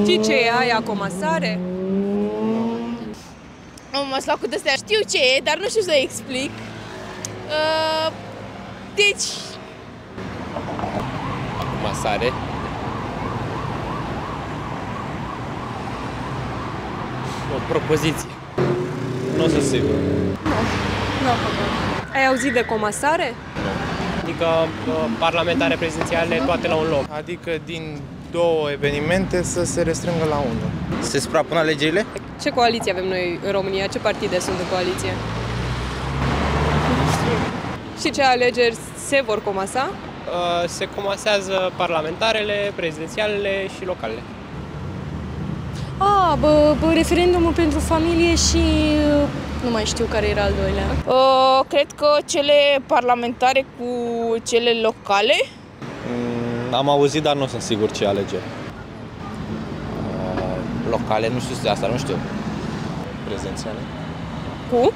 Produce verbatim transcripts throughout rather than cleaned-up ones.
Știi ce e aia comasare? M-ați luat cu de-astea. Știu ce e, dar nu știu să explic. Uh, deci... Comasare. O propoziție. Nu sunt sigur. Nu. Ai auzit de comasare? Adică parlamentare, prezidențiale, toate la un loc. Adică din două evenimente să se restrângă la unul. Se suprapun alegerile? Ce coaliție avem noi în România? Ce partide sunt în coaliție? Și ce alegeri se vor comasa? Se comasează parlamentarele, prezidențialele și localele. A, bă, bă, referendumul pentru familie și nu mai știu care era al doilea. Uh, cred că cele parlamentare cu cele locale. Mm, am auzit, dar nu sunt sigur ce alegeri. Uh, locale, nu știu, asta nu știu. Prezidențiale. Cu?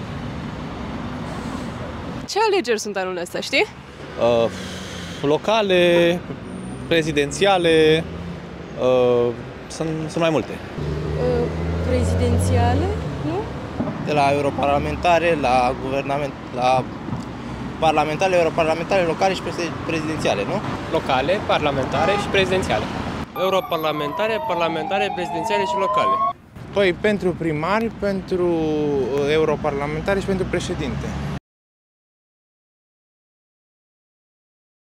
Ce alegeri sunt anul ăsta, știi? Uh, locale, prezidențiale, uh, sunt, sunt mai multe. Uh, prezidențiale, nu? De la europarlamentare, la guvernament, la parlamentare, europarlamentare, locale și prezidențiale, nu? Locale, parlamentare și prezidențiale. Europarlamentare, parlamentare, prezidențiale și locale. Păi pentru primari, pentru europarlamentare și pentru președinte.